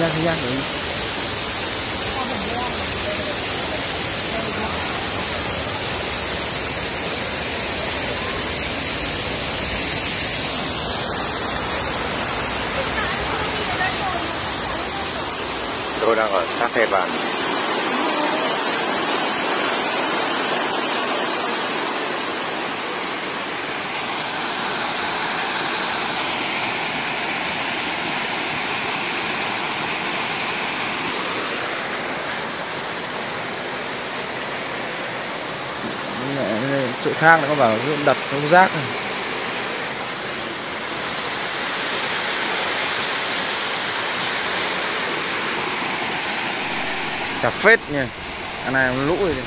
thời gian đấy. Tôi đang ở sát Thề Bản. Chỗ thang nó có bảo đặt không rác này. Cà phết nha, cái này lũ rồi.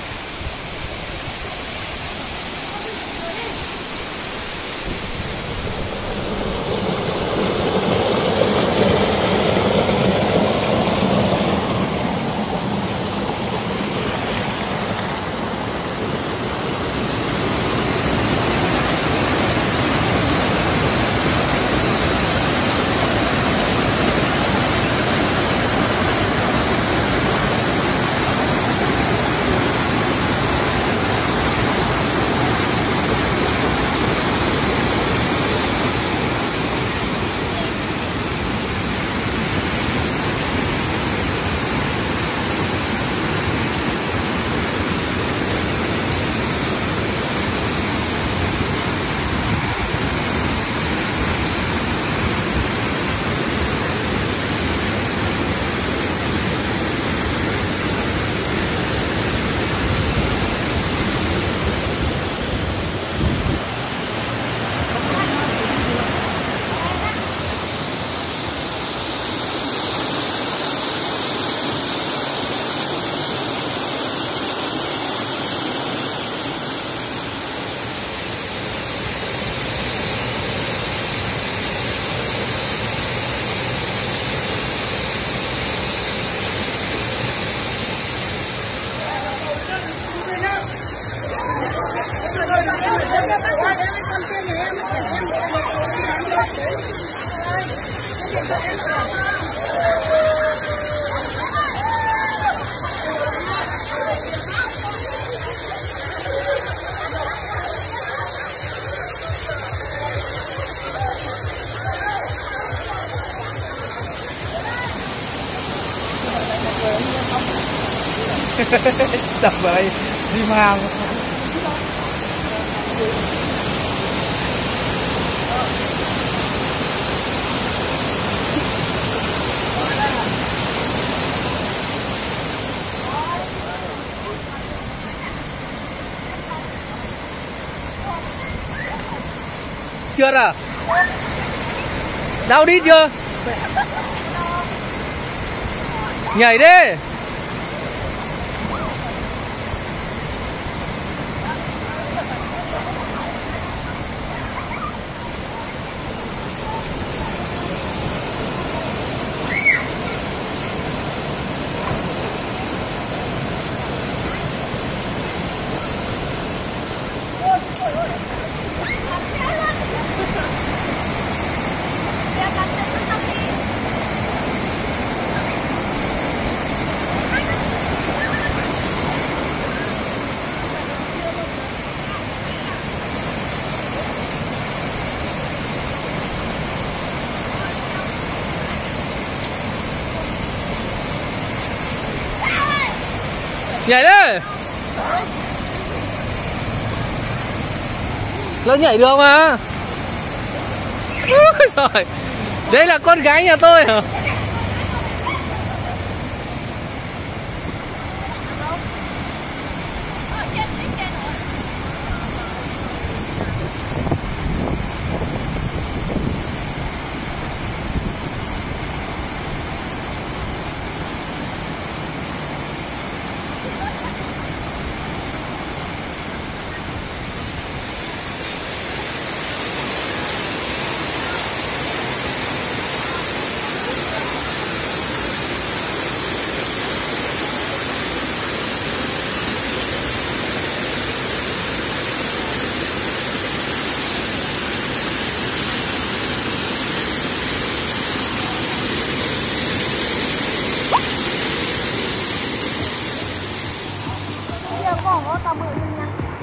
Đập vào đây đi mang. Chưa à? Đau đi chưa? Nhảy đi. Nhảy đi. Nó nhảy được mà. Úi giời. Đây là con gái nhà tôi hả? có tao mượn nha.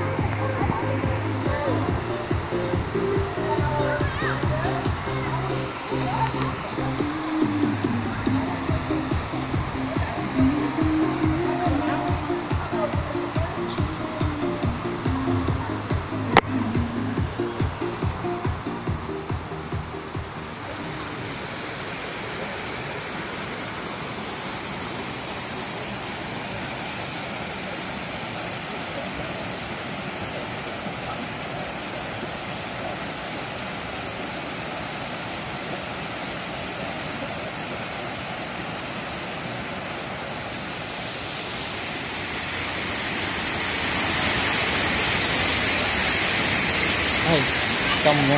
Hey, trong nha.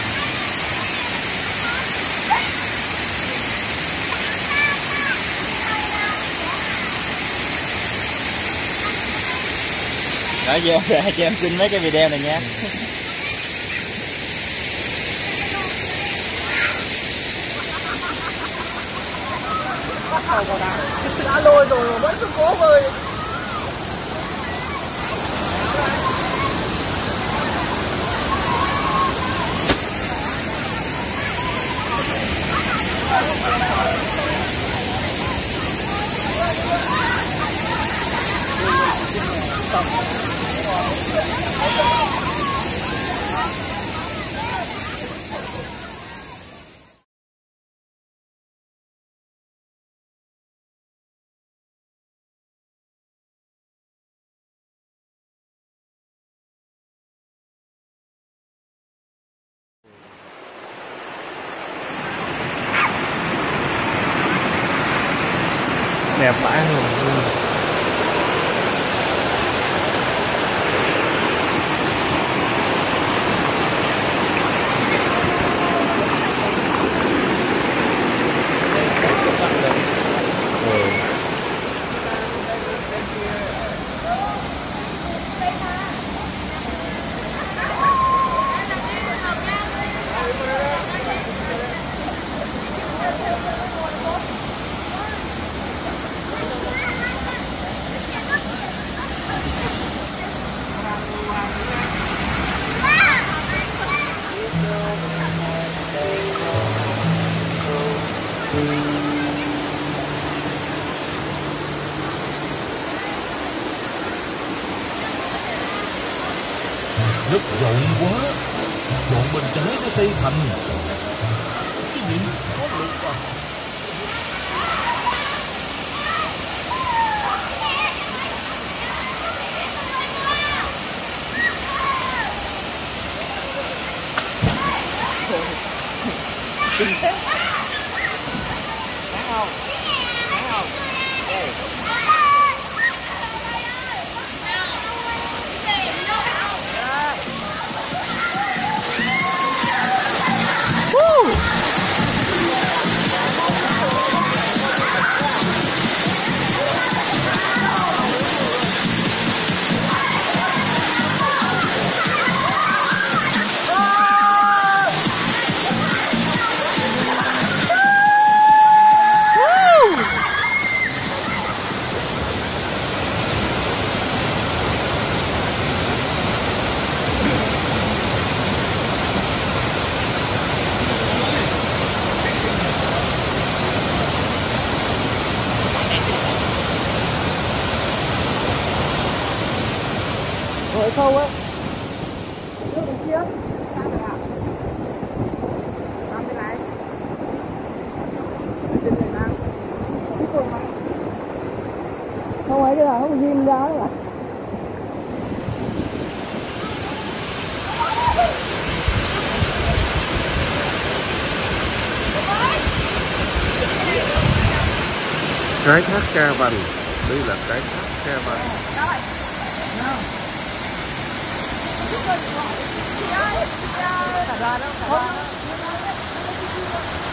Đó vô ra cho em xin mấy cái video này nha. Đã lôi rồi mà vẫn cứ cố bơi. Đẹp vãi luôn. Đất rộng quá, đoạn bên trái nó xây thành. Cái gì? Có lục à? Rồi sâu á. Nước bên kia. Làm thế này. Trên này nào. Cái cùng mà. Không ấy cái là không ghim ra đó là. Cái thác Ca Vành. Đây là cái thác Ca Vành. Cả ra đó, cả ra đó.